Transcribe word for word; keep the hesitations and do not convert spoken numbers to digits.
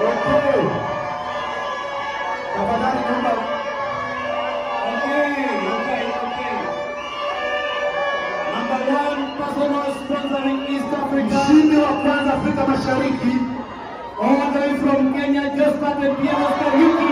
Okay. Tafadhali naomba. Okay, okay, okay. Number one, personal sponsoring East Africa. Mshindi wa kwanza Afrika Mashariki. All the way from Kenya, just started piano.